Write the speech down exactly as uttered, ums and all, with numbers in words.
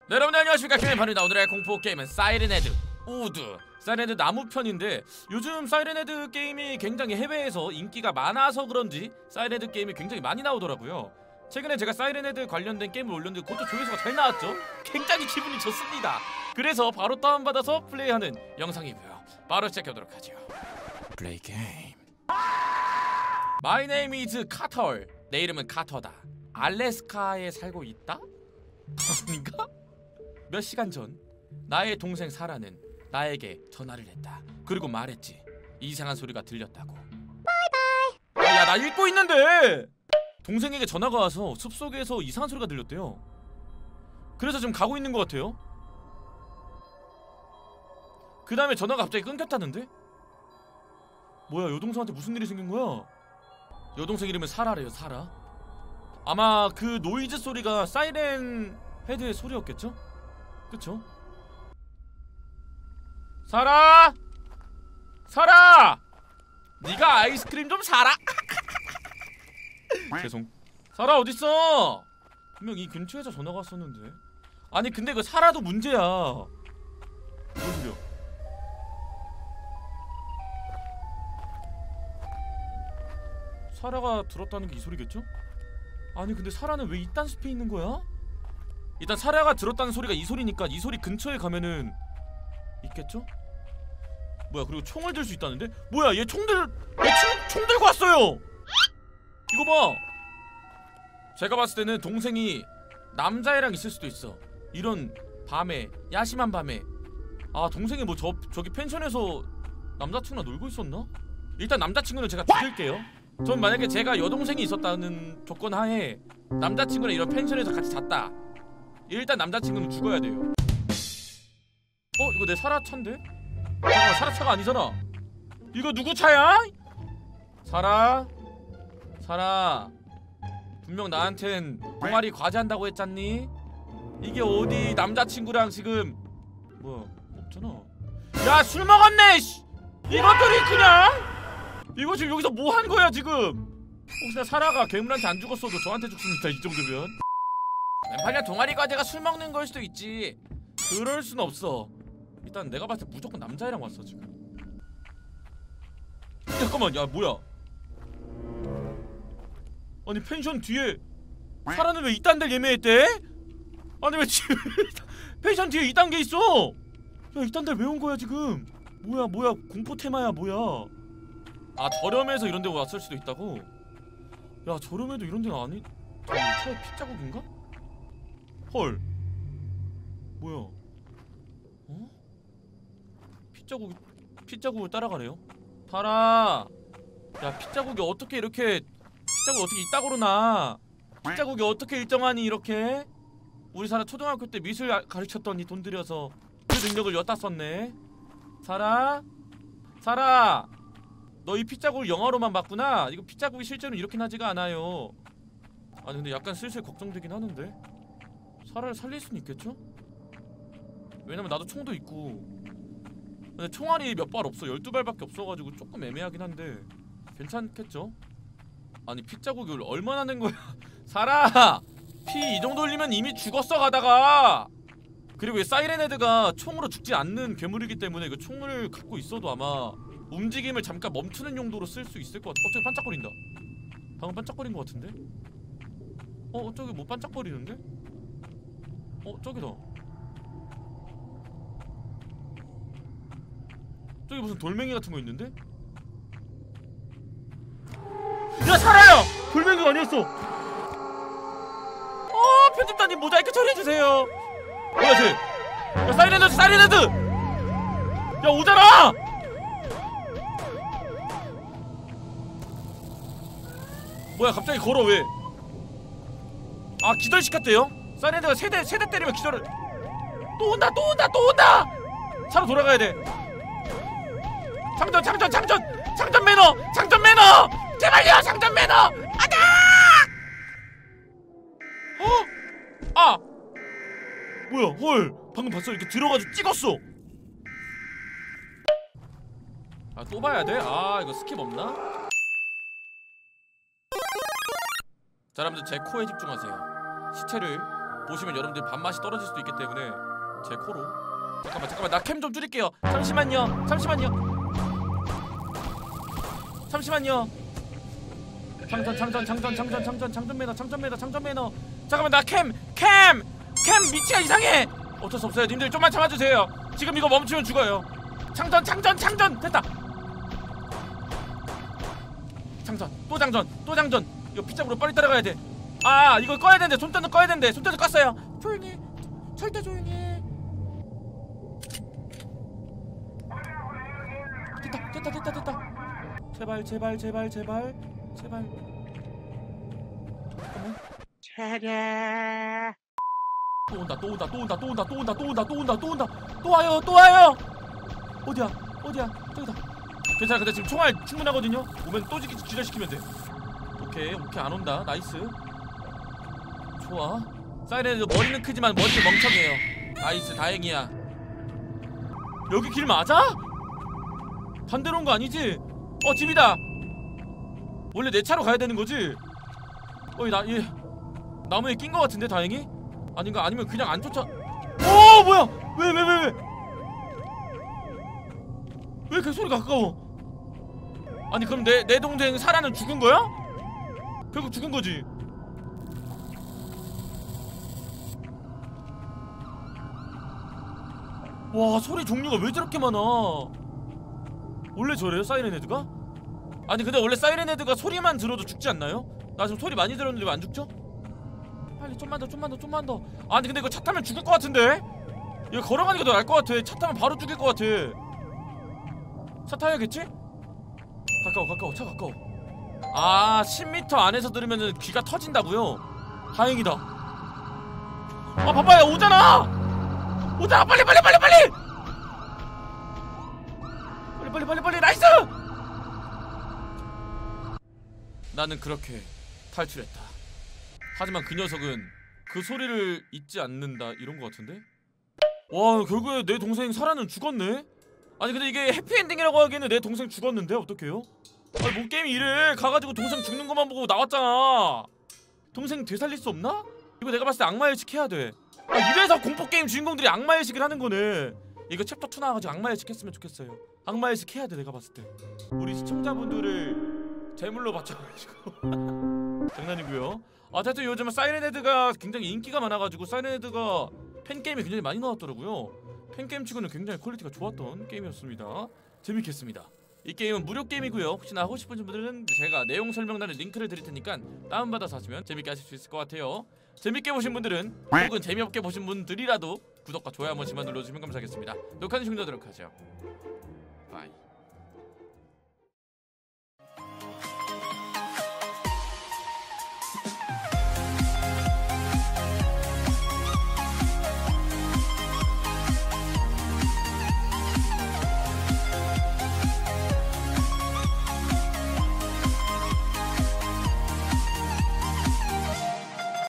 네, 여러분 안녕하십니까, 게임판입니다. 오늘의 공포게임은 사이렌헤드 우드 사이렌헤드 나무편인데, 요즘 사이렌헤드 게임이 굉장히 해외에서 인기가 많아서 그런지 사이렌헤드 게임이 굉장히 많이 나오더라고요. 최근에 제가 사이렌헤드 관련된 게임을 올렸는데 그것도 조회수가 잘 나왔죠? 굉장히 기분이 좋습니다. 그래서 바로 다운받아서 플레이하는 영상이고요. 바로 시작해보도록 하죠. 플레이 게임. My name is 카털. 내 이름은 카터다. 알래스카에 살고 있다? 아닌가? 몇 시간 전 나의 동생 사라는 나에게 전화를 했다. 그리고 말했지. 이상한 소리가 들렸다고. 바이바이. 야, 나 읽고 있는데 동생에게 전화가 와서 숲속에서 이상한 소리가 들렸대요. 그래서 지금 가고 있는 것 같아요. 그 다음에 전화가 갑자기 끊겼다는데? 뭐야, 여동생한테 무슨 일이 생긴 거야? 여동생 이름은 사라래요. 사라. 아마 그 노이즈 소리가 사이렌 헤드의 소리였겠죠? 그쵸? 사라! 사라! 네가 아이스크림 좀 사라! 죄송. 사라 어딨어? 분명 이 근처에서 전화가 왔었는데. 아니 근데 그 사라도 문제야. 뭔 소리야? 사라가 들었다는 게 이 소리겠죠? 아니 근데 사라는 왜 이딴 숲에 있는 거야? 일단 사라가 들었다는 소리가 이 소리니까 이 소리 근처에 가면은 있겠죠? 뭐야, 그리고 총을 들 수 있다는데? 뭐야, 얘 총 들.. 얘 총, 총 들고 왔어요! 이거 봐! 제가 봤을 때는 동생이 남자애랑 있을 수도 있어. 이런 밤에, 야심한 밤에. 아, 동생이 뭐 저, 저기 펜션에서 남자친구랑 놀고 있었나? 일단 남자친구는 제가 죽일게요. 전 만약에 제가 여동생이 있었다는 조건 하에 남자친구랑 이런 펜션에서 같이 잤다. 일단 남자친구는 죽어야 돼요. 어? 이거 내 사라 차인데? 잠깐만, 사라 차가 아니잖아. 이거 누구 차야? 사라? 사라, 분명 나한텐 동아리 과제한다고 했잖니? 이게 어디 남자친구랑 지금 뭐야, 없잖아. 야, 술 먹었네! 씨! 이것들이 그냥? 이거 지금 여기서 뭐 한 거야 지금? 혹시나 사라가 괴물한테 안 죽었어도 저한테 죽습니다, 이 정도면. 왼팔년 동아리 과제가 술 먹는 걸 수도 있지. 그럴 순 없어. 일단 내가 봤을 때 무조건 남자애랑 왔어 지금. 잠깐만, 야 뭐야? 아니 펜션 뒤에 사라는 왜 이딴 데를 예매했대? 아니 왜 지금 펜션 뒤에 이딴 게 있어? 야, 이딴 데를 왜 온 거야 지금? 뭐야 뭐야, 공포 테마야 뭐야? 아, 저렴해서 이런 데 왔을 수도 있다고? 야, 저렴해도 이런 데는 아니.. 차에 핏자국인가? 헐, 뭐야? 어? 핏자국이.. 핏자국을 따라가래요? 사라! 야, 핏자국이 어떻게 이렇게 핏자국이 어떻게 이따구로 나? 핏자국이 어떻게 일정하니 이렇게? 우리 사라 초등학교 때 미술 가르쳤더니 돈 들여서 그 능력을 엿다 썼네. 사라? 사라! 너 이 핏자국을 영화로만 봤구나? 이거 핏자국이 실제로 이렇게 나지가 않아요. 아니 근데 약간 슬슬 걱정되긴 하는데? 사라를 살릴 수는 있겠죠? 왜냐면 나도 총도 있고. 근데 총알이 몇 발 없어. 열두 발밖에 없어가지고 조금 애매하긴 한데 괜찮겠죠? 아니 핏자국이 얼마나 낸 거야? 사라! 피 이 정도 흘리면 이미 죽었어 가다가. 그리고 이 사이렌헤드가 총으로 죽지 않는 괴물이기 때문에 그 총을 갖고 있어도 아마 움직임을 잠깐 멈추는 용도로 쓸 수 있을 것 같아. 어, 저기 반짝거린다. 방금 반짝거린 것 같은데? 어, 저기 뭐 반짝거리는데? 어, 저기다. 저기 무슨 돌멩이 같은 거 있는데? 야, 사라야! 돌멩이가 아니었어! 어, 편집자님 모자이크 처리해주세요! 뭐야, 쟤! 야, 사이렌헤드! 사이렌헤드! 야, 오잖아! 뭐야, 갑자기 걸어, 왜? 아, 기절시켰대요? 사이렌드가 세대, 세대 때리면 기절을. 또 온다, 또 온다, 또 온다! 차로 돌아가야 돼. 장전, 장전, 장전! 장전 매너! 장전 매너! 제발요, 장전 매너! 아다! 어? 아! 뭐야, 헐! 방금 봤어? 이렇게 들어가지고 찍었어! 아, 또 봐야 돼? 아, 이거 스킵 없나? 자, 여러분들 제 코에 집중하세요. 시체를 보시면 여러분들 밥맛이 떨어질 수도 있기 때문에 제 코로. 잠깐만 잠깐만 나 캠 좀 줄일게요. 잠시만요 잠시만요 잠시만요. 장전 장전 장전 장전 장전 장전 매너 장전 매너 장전 매너. 잠깐만 나 캠 캠 캠 위치가 이상해. 어쩔 수 없어요 님들. 좀만 참아주세요. 지금 이거 멈추면 죽어요. 장전 장전 장전 됐다. 장전 또 장전 또 장전. 이거 피자으로 빨리 따라가야 돼. 아 이거 꺼야 되는데 손전등 꺼야 되는데 손전등 껐어요. 조용히 해. 절대 조용히 해. 됐다 됐다 됐다 됐다. 제발 제발 제발 제발 제발. 잠깐만. 차례. 또 온다 또 온다 또 온다 또 온다 또 온다 또 온다 또 온다 또 온다 또 와요 또 와요. 어디야 어디야 저기다. 괜찮아 근데 지금 총알 충분하거든요. 오면 또 기절시키면 돼. 오케이 오케이 안 온다. 나이스. 좋아. 사이렌 머리는 크지만 머리를 멍청해요. 나이스 다행이야. 여기 길 맞아? 반대로 온 거 아니지? 어 집이다. 원래 내 차로 가야 되는 거지? 어이 나 얘 나무에 낀 거 같은데 다행히? 아닌가? 아니면 그냥 안 쫓아. 오 뭐야? 왜 왜 왜 왜? 왜 이렇게 소리가 가까워? 아니 그럼 내 내 동생 사라는 죽은 거야? 결국 죽은 거지. 와 소리 종류가 왜 저렇게 많아? 원래 저래요 사이렌 헤드가? 아니 근데 원래 사이렌 헤드가 소리만 들어도 죽지 않나요? 나 지금 소리 많이 들었는데 왜 안 죽죠? 빨리 좀만 더 좀만 더 좀만 더. 아니 근데 이거 차 타면 죽을 것 같은데? 이거 걸어가는 게 더 나을 것 같아. 차 타면 바로 죽일 것 같아. 차 타야겠지? 가까워 가까워 차 가까워. 아 십 미터 안에서 들으면 귀가 터진다고요? 다행이다. 아 봐봐요 오잖아 오잖아. 빨리 빨리 빨리 빨리 빨리 빨리 빨리 빨리. 나이스. 나는 그렇게 탈출했다. 하지만 그 녀석은 그 소리를 잊지 않는다 이런 거 같은데? 와 결국에 내 동생 사라는 죽었네? 아니 근데 이게 해피엔딩이라고 하기에는 내 동생 죽었는데 어떡해요? 아니 뭔 게임이 이래. 가가지고 동생 죽는 것만 보고 나왔잖아. 동생 되살릴 수 없나? 이거 내가 봤을 때 악마의식 해야 돼. 아 이래서 공포게임 주인공들이 악마의식을 하는 거네. 이거 챕터 투 나와가지고 악마의식 했으면 좋겠어요. 악마의식 해야 돼 내가 봤을 때. 우리 시청자분들을 제물로 바쳐가지고 장난이고요. 아 하여튼 요즘은 사이렌 헤드가 굉장히 인기가 많아가지고 사이렌 헤드가 팬게임이 굉장히 많이 나왔더라고요. 팬게임 치고는 굉장히 퀄리티가 좋았던 게임이었습니다. 재밌겠습니다. 이 게임은 무료 게임이고요. 혹시나 하고 싶으신 분들은 제가 내용 설명란에 링크를 드릴 테니까 다운받아서 하시면 재밌게 하실 수 있을 것 같아요. 재밌게 보신 분들은 혹은 재미없게 보신 분들이라도 구독과 좋아요 한 번씩만 눌러주시면 감사하겠습니다. 녹화는 종료하도록 하죠. 바이.